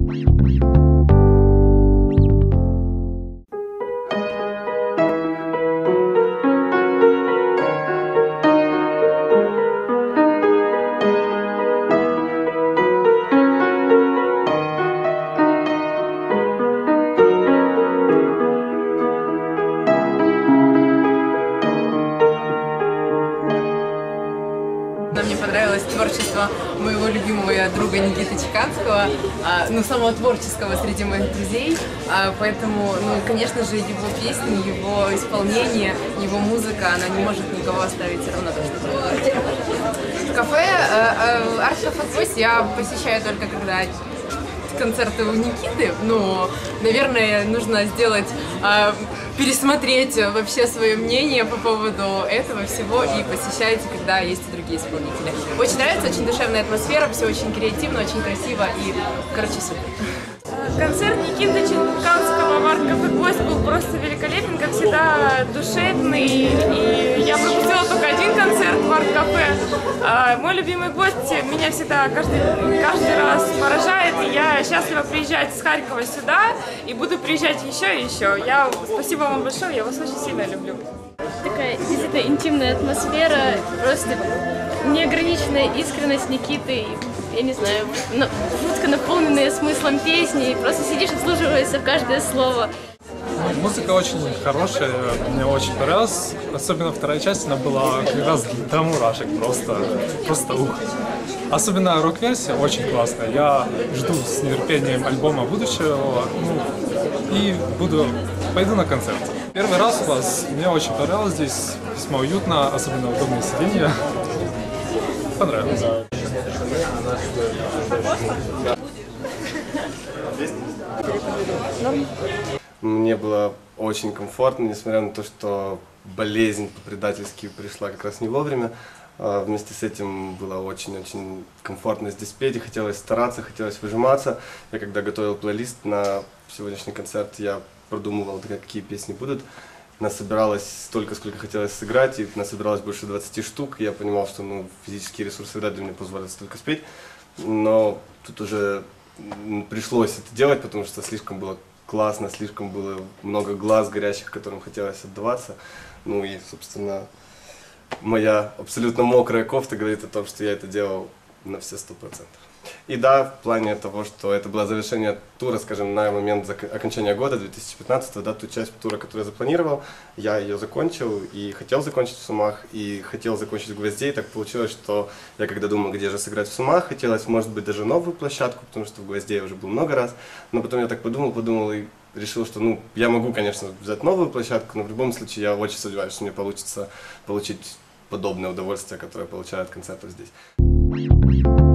Мне понравилось творчество моего любимого друга Никиты Чеканского, ну, самого творческого среди моих друзей, поэтому, ну, конечно же, его песни, его исполнение, его музыка, она не может никого оставить равнодушным. Кафе Art Cafe Ghost я посещаю только когда концерты у Никиты, но, наверное, нужно сделать, пересмотреть вообще свое мнение по поводу этого всего и посещайте, когда есть и другие исполнители. Очень нравится, очень душевная атмосфера, все очень креативно, очень красиво и, короче, супер. Концерт Никиты Чеканского в Art Cafe Ghost был просто великолепен, как всегда душевный, и я пропустила только один концерт в Art Cafe. Мой любимый гость меня всегда каждый раз поражает, и я счастлива приезжать с Харькова сюда, и буду приезжать еще и еще. Спасибо вам большое, я вас очень сильно люблю. Такая действительно интимная атмосфера, просто неограниченная искренность Никиты. Я не знаю, жутко наполненные смыслом песни, и просто сидишь и вслушиваешься в каждое слово. Музыка очень хорошая, мне очень понравилась, особенно вторая часть, она была как раз до мурашек, просто ух. Особенно рок-версия очень классная, я жду с нетерпением альбома будущего, и пойду на концерт. Первый раз у вас, мне очень понравилось здесь, весьма уютно, особенно удобные сиденья, понравилось. Мне было очень комфортно, несмотря на то, что болезнь по-предательски пришла как раз не вовремя. Вместе с этим было очень-очень комфортно здесь петь, и хотелось стараться, хотелось выжиматься. Я когда готовил плейлист на сегодняшний концерт, я продумывал, какие песни будут. Насобиралось столько, сколько хотелось сыграть, и насобиралось больше 20 штук. Я понимал, что физические ресурсы вряд ли мне позволят столько спеть, но тут уже пришлось это делать, потому что слишком было классно, слишком было много глаз горящих, которым хотелось отдаваться. Ну и, собственно, моя абсолютно мокрая кофта говорит о том, что я это делал на все 100%. И да, в плане того, что это было завершение тура, скажем, на момент окончания года 2015, да, ту часть тура, которую я запланировал, я ее закончил и хотел закончить в Сумах, и хотел закончить в Гвозде, и так получилось, что я когда думал, где же сыграть в Сумах, хотелось, может быть, даже новую площадку, потому что в Гвозде я уже был много раз, но потом я так подумал и решил, что, я могу, конечно, взять новую площадку, но в любом случае я очень сомневаюсь, что мне получится получить подобное удовольствие, которое получают концерты здесь.